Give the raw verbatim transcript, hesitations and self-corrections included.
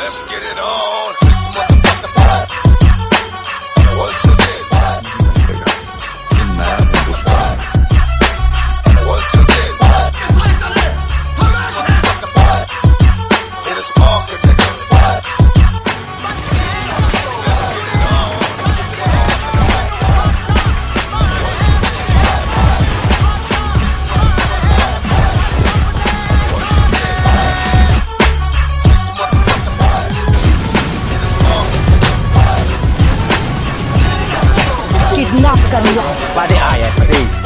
Let's get it on. Six motherfucking five. Once again. Six motherfucking five. Once again. Six motherfucking five. It is sparking, nigga. Let's get it on. Kidnap ka nila. By the I S C.